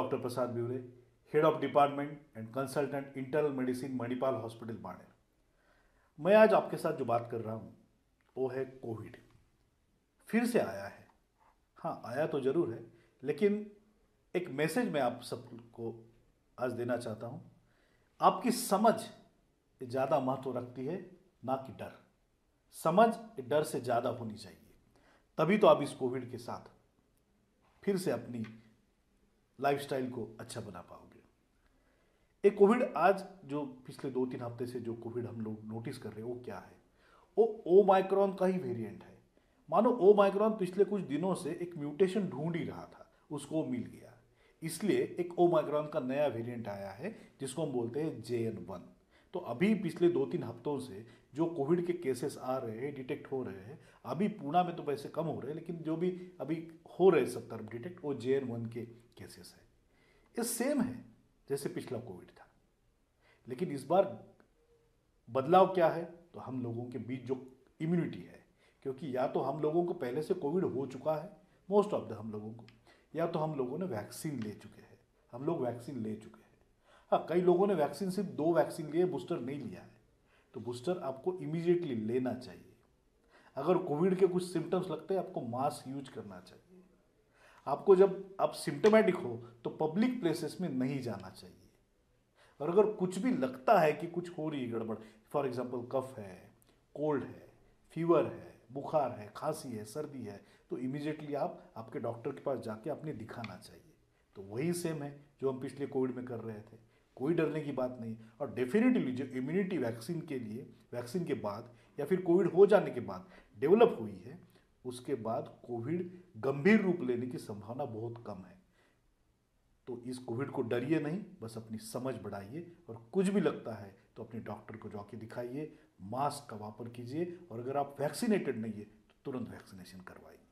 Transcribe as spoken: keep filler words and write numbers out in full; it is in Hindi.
डॉक्टर प्रसाद ब्यूरे, head of department and consultant internal medicine Manipal hospital बाड़ेर। मैं आज आपके साथ जो बात कर रहा हूँ वो है कोविड। फिर से आया है। हाँ, आया तो जरूर है, लेकिन एक मैसेज मैं आप सबको आज देना चाहता हूँ। आपकी समझ ज़्यादा महत्व रखती है, ना कि डर। समझ डर से ज़्यादा होनी चाहिए, तभी तो आप इस कोविड के साथ फिर से अपनी लाइफस्टाइल को अच्छा बना पाओगे। एक कोविड आज जो पिछले दो तीन हफ्ते से जो कोविड हम लोग नोटिस कर रहे हैं वो क्या है? वो ओ माइक्रॉन का ही वेरिएंट है। मानो ओ माइक्रॉन पिछले कुछ दिनों से एक म्यूटेशन ढूंढ ही रहा था, उसको मिल गया, इसलिए एक ओ माइक्रॉन का नया वेरिएंट आया है जिसको हम बोलते हैं जे एन वन। तो अभी पिछले दो तीन हफ्तों से जो कोविड के केसेस आ रहे हैं, डिटेक्ट हो रहे हैं, अभी पुणे में तो वैसे कम हो रहे हैं, लेकिन जो भी अभी हो रहे हैं सब तरफ डिटेक्ट, वो जे एन वन के केसेस है। ये सेम है जैसे पिछला कोविड था, लेकिन इस बार बदलाव क्या है? तो हम लोगों के बीच जो इम्यूनिटी है, क्योंकि या तो हम लोगों को पहले से कोविड हो चुका है, मोस्ट ऑफ द हम लोगों को, या तो हम लोगों ने वैक्सीन ले चुके हैं। हम लोग वैक्सीन ले चुके हैं। हाँ, कई लोगों ने वैक्सीन सिर्फ दो वैक्सीन लिए, बूस्टर नहीं लिया है, तो बूस्टर आपको इमीडिएटली लेना चाहिए। अगर कोविड के कुछ सिम्टम्स लगते हैं, आपको मास्क यूज करना चाहिए। आपको जब आप सिम्टोमेटिक हो तो पब्लिक प्लेसेस में नहीं जाना चाहिए। और अगर कुछ भी लगता है कि कुछ हो रही है गड़बड़, फॉर एग्जाम्पल कफ है, कोल्ड है, फीवर है, बुखार है, खांसी है, सर्दी है, तो इमीडिएटली आप आपके डॉक्टर के पास जाके अपने दिखाना चाहिए। तो वही सेम है जो हम पिछले कोविड में कर रहे थे। कोई डरने की बात नहीं। और डेफिनेटली जो इम्यूनिटी वैक्सीन के लिए, वैक्सीन के बाद या फिर कोविड हो जाने के बाद डेवलप हुई है, उसके बाद कोविड गंभीर रूप लेने की संभावना बहुत कम है। तो इस कोविड को डरिए नहीं, बस अपनी समझ बढ़ाइए, और कुछ भी लगता है तो अपने डॉक्टर को जाके दिखाइए, मास्क का वापर कीजिए, और अगर आप वैक्सीनेटेड नहीं है तो तुरंत वैक्सीनेशन करवाइए।